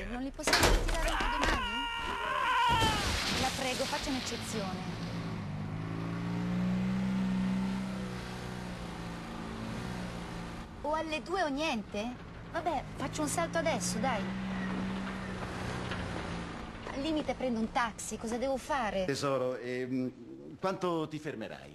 Non li possiamo ritirare anche domani? La prego, faccia un'eccezione. O alle 2 o niente? Vabbè, faccio un salto adesso, dai. Al limite prendo un taxi, cosa devo fare? Tesoro, quanto ti fermerai,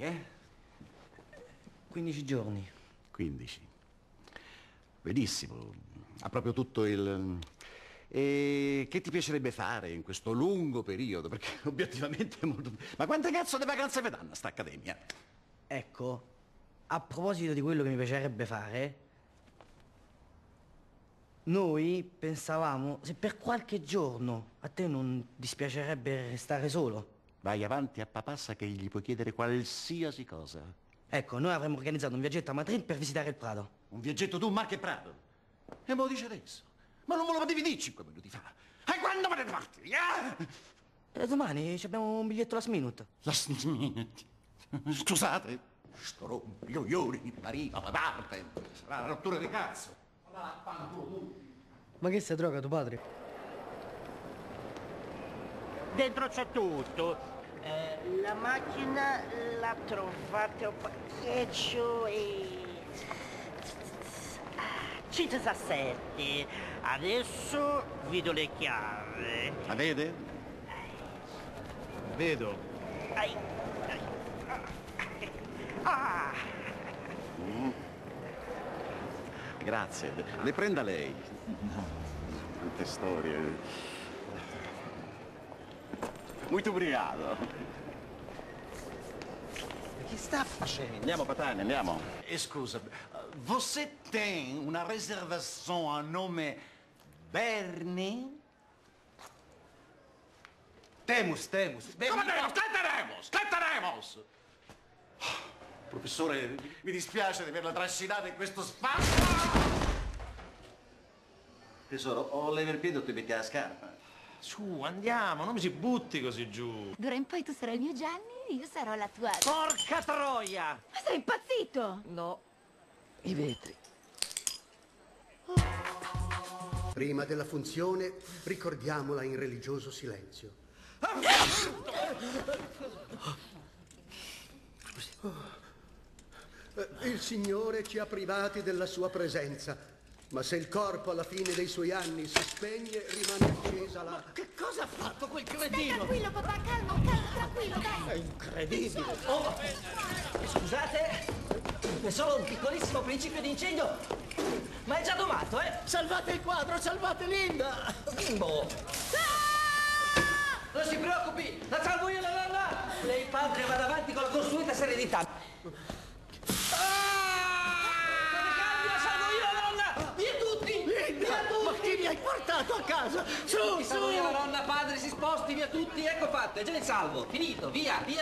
15 giorni. 15. Benissimo. Ha proprio tutto il... E che ti piacerebbe fare in questo lungo periodo? Perché obiettivamente è molto... Ma quante cazzo di vacanze vi danno a sta accademia? Ecco, a proposito di quello che mi piacerebbe fare, noi pensavamo se per qualche giorno a te non dispiacerebbe restare solo. Vai avanti a papà che gli puoi chiedere qualsiasi cosa. Ecco, noi avremmo organizzato un viaggetto a Madrid per visitare il Prado. Un viaggetto tu, Marche e Prado? E me lo dice adesso? Ma non me lo potevi dire 5 minuti fa? E quando me ne parti? Domani abbiamo un biglietto last minute. Last minute? Scusate? Sto rompiglioni mi arriva da parte. Sarà la rottura di cazzo. Ma che sei droga, tuo padre? Dentro c'è tutto. La macchina l'ha trovata un parcheggio e... 5-7. Adesso vedo le chiavi. La vede? Vedo. Ai. Ah! Grazie. Le prenda lei. Quante storie. Muito obrigado. Che sta facendo? Andiamo, Patania, andiamo. E scusa, você tem una reservazione a nome Bernie? Temus. Come Temus? Che teremos? Professore, mi dispiace di averla trascinata in questo spazio. Tesoro, o levi il piede o ti metti la scarpa. Su, andiamo, non mi si butti così giù. D'ora in poi tu sarai il mio Gianni e io sarò la tua... Porca troia! Ma sei impazzito? No, i vetri. Prima della funzione, ricordiamola in religioso silenzio. Il Signore ci ha privati della sua presenza, ma se il corpo alla fine dei suoi anni si spegne, rimane accesa la... Che cosa ha fatto quel cretino? Tranquillo, papà, calmo, tranquillo, dai. È incredibile. Oh, scusate, è solo un piccolissimo principio di incendio, ma è già domato, eh? Salvate il quadro, salvate Linda! Bimbo! Non si preoccupi, la salvo io la nonna! Lei padre vada avanti con la consueta serenità. Ma chi mi hai portato a casa? Su, Ti salvo io la nonna, padre, si sposti, via tutti, ecco fatto, è già in salvo, finito, via, via.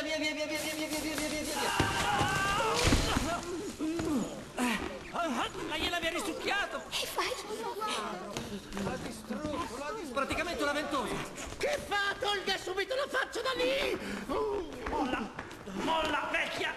Ma gliel'aveva risucchiato! Che fai? L'ha distrutto, praticamente una ventosa. Che fa? Tolga subito la faccia da lì! Molla, vecchia!